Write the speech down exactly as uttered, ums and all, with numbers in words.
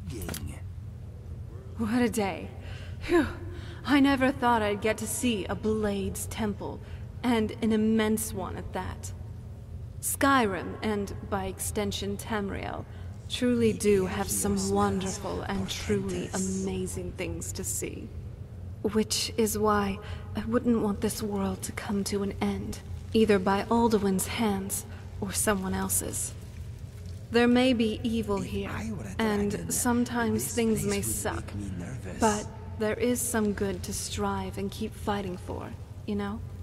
intriguing. What a day. Phew. I never thought I'd get to see a Blade's temple, and an immense one at that. Skyrim, and by extension Tamriel, truly do have some wonderful and truly amazing things to see. Which is why I wouldn't want this world to come to an end, either by Alduin's hands or someone else's. There may be evil here, and sometimes things may suck, but there is some good to strive and keep fighting for, you know?